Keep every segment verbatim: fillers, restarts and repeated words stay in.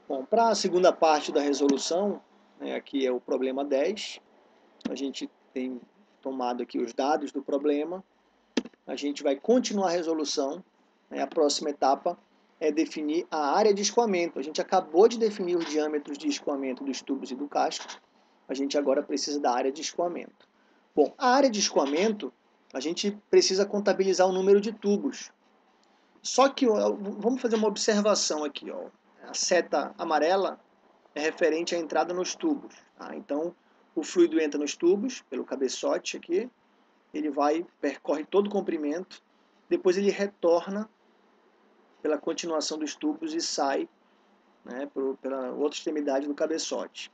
Bom, para a segunda parte da resolução, né, aqui é o problema dez, a gente tem tomado aqui os dados do problema, a gente vai continuar a resolução, né, a próxima etapa é definir a área de escoamento. A gente acabou de definir os diâmetros de escoamento dos tubos e do casco, a gente agora precisa da área de escoamento. Bom, a área de escoamento, a gente precisa contabilizar o número de tubos. Só que, ó, vamos fazer uma observação aqui, ó. A seta amarela é referente à entrada nos tubos. Tá? Então, o fluido entra nos tubos, pelo cabeçote aqui, ele vai, percorre todo o comprimento, depois ele retorna pela continuação dos tubos e sai, né, por, pela outra extremidade do cabeçote.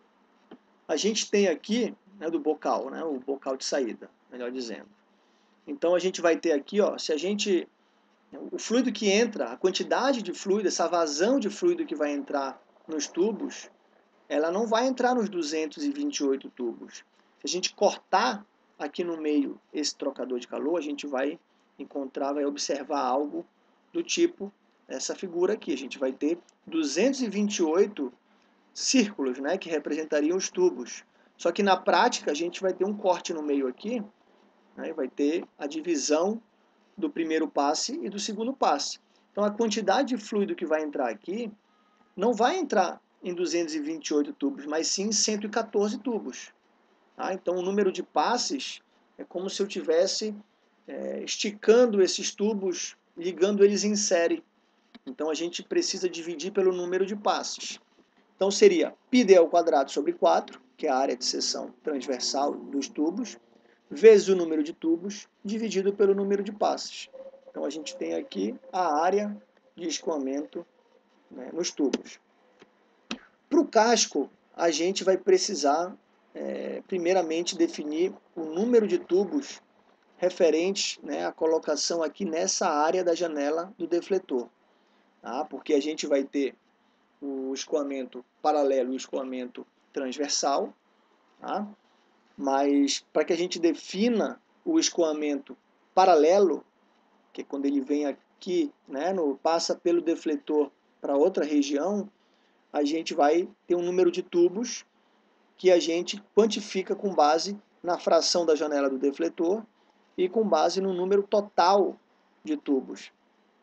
A gente tem aqui, né, do bocal, né, o bocal de saída, melhor dizendo. Então, a gente vai ter aqui, ó, se a gente... O fluido que entra, a quantidade de fluido, essa vazão de fluido que vai entrar nos tubos, ela não vai entrar nos duzentos e vinte e oito tubos. Se a gente cortar aqui no meio esse trocador de calor, a gente vai encontrar, vai observar algo do tipo essa figura aqui. A gente vai ter duzentos e vinte e oito círculos, né, que representariam os tubos. Só que na prática a gente vai ter um corte no meio aqui, né, vai ter a divisão do primeiro passe e do segundo passe. Então a quantidade de fluido que vai entrar aqui não vai entrar em duzentos e vinte e oito tubos, mas sim em cento e quatorze tubos. Tá? Então o número de passes é como se eu tivesse é, esticando esses tubos, ligando eles em série. Então a gente precisa dividir pelo número de passes. Então seria πd ao quadrado sobre quatro, que é a área de seção transversal dos tubos, vezes o número de tubos, dividido pelo número de passes. Então a gente tem aqui a área de escoamento, né, nos tubos. Para o casco, a gente vai precisar, é, primeiramente, definir o número de tubos referentes, né, à colocação aqui nessa área da janela do defletor. Tá? Porque a gente vai ter o escoamento paralelo e o escoamento transversal, tá? Mas para que a gente defina o escoamento paralelo, que é quando ele vem aqui, né, no, passa pelo defletor para outra região, a gente vai ter um número de tubos que a gente quantifica com base na fração da janela do defletor e com base no número total de tubos.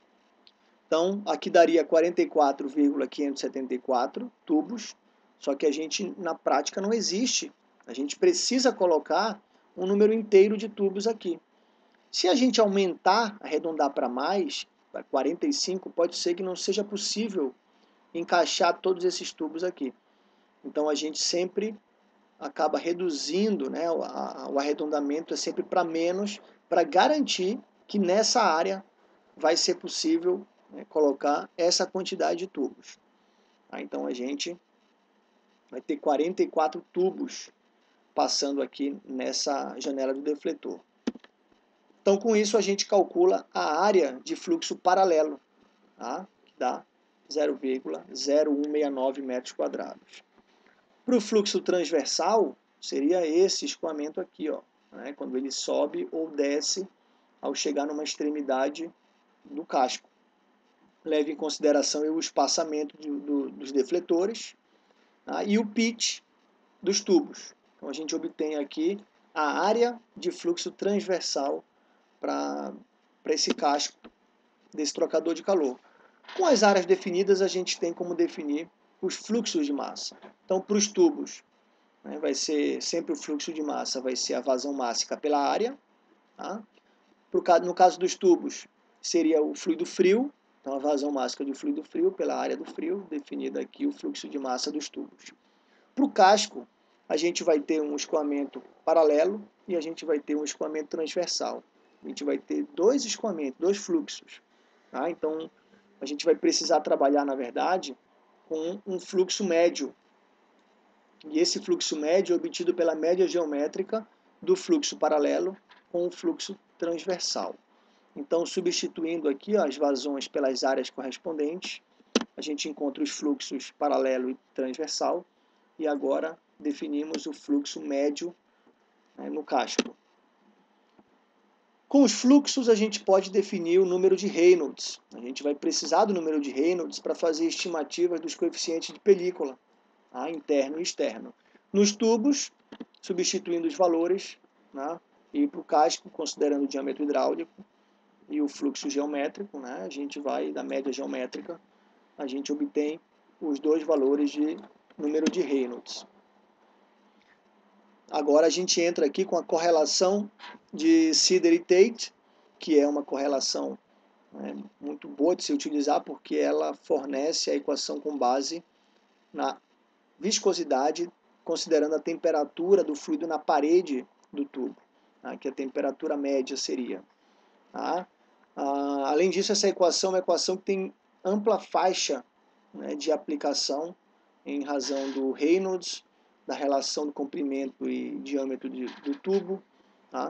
Então, aqui daria quarenta e quatro vírgula quinhentos e setenta e quatro tubos, só que a gente, na prática, não existe. A gente precisa colocar um número inteiro de tubos aqui. Se a gente aumentar, arredondar para mais, para quarenta e cinco, pode ser que não seja possível encaixar todos esses tubos aqui. Então, a gente sempre acaba reduzindo, né, o, a, o arredondamento é sempre para menos, para garantir que nessa área vai ser possível, né, colocar essa quantidade de tubos. Tá? Então a gente vai ter quarenta e quatro tubos passando aqui nessa janela do defletor. Então com isso a gente calcula a área de fluxo paralelo, tá? Que dá zero vírgula zero um seis nove metros quadrados. Para o fluxo transversal, seria esse escoamento aqui, ó, né, quando ele sobe ou desce ao chegar numa extremidade do casco. Leve em consideração o espaçamento de, do, dos defletores, tá, e o pitch dos tubos. Então a gente obtém aqui a área de fluxo transversal para esse casco desse trocador de calor. Com as áreas definidas, a gente tem como definir os fluxos de massa. Então, para os tubos, né, vai ser sempre o fluxo de massa, vai ser a vazão mássica pela área. Tá? No caso dos tubos, seria o fluido frio, então a vazão mássica de fluido frio pela área do frio, definida aqui o fluxo de massa dos tubos. Para o casco, a gente vai ter um escoamento paralelo e a gente vai ter um escoamento transversal. A gente vai ter dois escoamentos, dois fluxos. Tá? Então, a gente vai precisar trabalhar, na verdade, com um fluxo médio. E esse fluxo médio é obtido pela média geométrica do fluxo paralelo com o fluxo transversal. Então, substituindo aqui ó, as vazões pelas áreas correspondentes, a gente encontra os fluxos paralelo e transversal, e agora definimos o fluxo médio, né, no casco. Com os fluxos, a gente pode definir o número de Reynolds. A gente vai precisar do número de Reynolds para fazer estimativas dos coeficientes de película, tá? Interno e externo. Nos tubos, substituindo os valores, né? E para o casco, considerando o diâmetro hidráulico e o fluxo geométrico, né? A gente vai, da média geométrica, a gente obtém os dois valores de número de Reynolds. Agora a gente entra aqui com a correlação de Sider e Tate, que é uma correlação, né, muito boa de se utilizar, porque ela fornece a equação com base na viscosidade, considerando a temperatura do fluido na parede do tubo, tá, que a temperatura média seria. Tá? Ah, além disso, essa equação é uma equação que tem ampla faixa, né, de aplicação em razão do Reynolds, da relação do comprimento e diâmetro de, do tubo. Tá?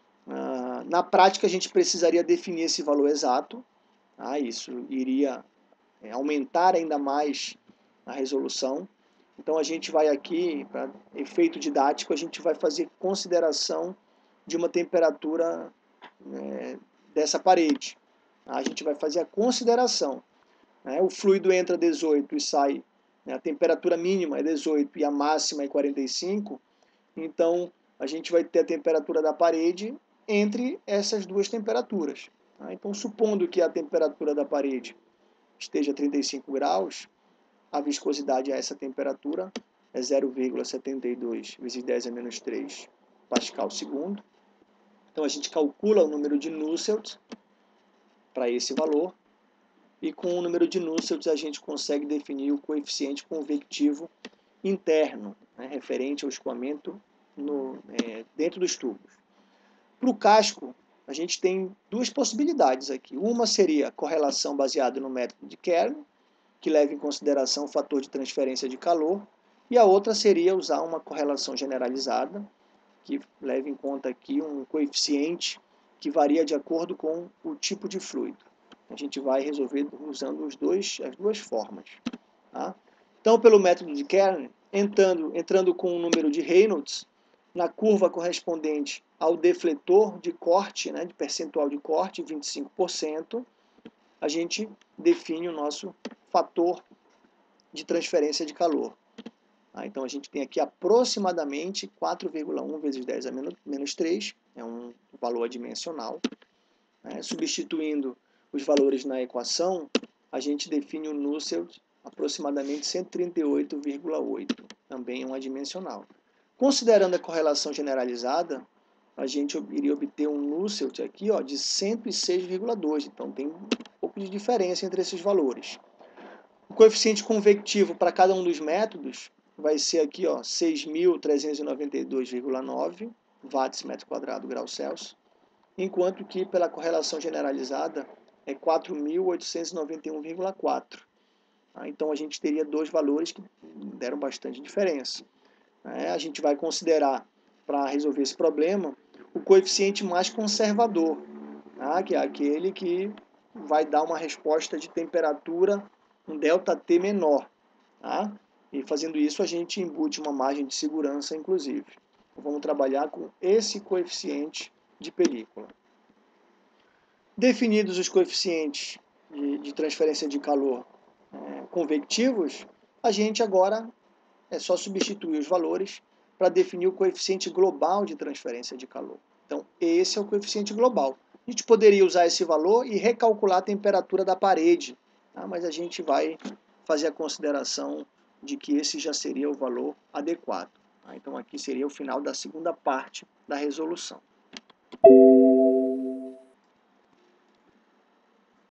Ah, na prática, a gente precisaria definir esse valor exato. Tá? Isso iria é, aumentar ainda mais a resolução. Então, a gente vai aqui, para efeito didático, a gente vai fazer consideração de uma temperatura, né, dessa parede. Tá? A gente vai fazer a consideração. Né? O fluido entra dezoito e sai, né, a temperatura mínima é dezoito e a máxima é quarenta e cinco, então a gente vai ter a temperatura da parede entre essas duas temperaturas. Tá? Então, supondo que a temperatura da parede esteja a trinta e cinco graus, a viscosidade a essa temperatura é zero vírgula setenta e dois vezes dez a menos três pascal segundo. Então, a gente calcula o número de Nusselt para esse valor, e com o número de Nusselt a gente consegue definir o coeficiente convectivo interno, né, referente ao escoamento no, é, dentro dos tubos. Para o casco, a gente tem duas possibilidades aqui. Uma seria a correlação baseada no método de Kern, que leva em consideração o fator de transferência de calor, e a outra seria usar uma correlação generalizada, que leva em conta aqui um coeficiente que varia de acordo com o tipo de fluido. A gente vai resolver usando os dois, as duas formas. Tá? Então, pelo método de Kern, entrando, entrando com o número de Reynolds, na curva correspondente ao defletor de corte, né, de percentual de corte, vinte e cinco por cento, a gente define o nosso fator de transferência de calor. Tá? Então, a gente tem aqui aproximadamente quatro vírgula um vezes dez a menos três, é um valor adimensional. Né? Substituindo os valores na equação, a gente define o Nusselt aproximadamente cento e trinta e oito vírgula oito, também um adimensional. Considerando a correlação generalizada, a gente iria obter um Nusselt aqui, ó, de cento e seis vírgula dois, então tem um pouco de diferença entre esses valores. O coeficiente convectivo para cada um dos métodos vai ser aqui, ó, seis mil trezentos e noventa e dois vírgula nove watts metro quadrado grau Celsius, enquanto que pela correlação generalizada é quatro mil oitocentos e noventa e um vírgula quatro. Então a gente teria dois valores que deram bastante diferença. A gente vai considerar, para resolver esse problema, o coeficiente mais conservador, que é aquele que vai dar uma resposta de temperatura, um ΔT menor. E fazendo isso a gente embute uma margem de segurança, inclusive. Vamos trabalhar com esse coeficiente de película. Definidos os coeficientes de, de transferência de calor é, convectivos, a gente agora é só substituir os valores para definir o coeficiente global de transferência de calor. Então, esse é o coeficiente global. A gente poderia usar esse valor e recalcular a temperatura da parede, tá? Mas a gente vai fazer a consideração de que esse já seria o valor adequado. Tá? Então, aqui seria o final da segunda parte da resolução.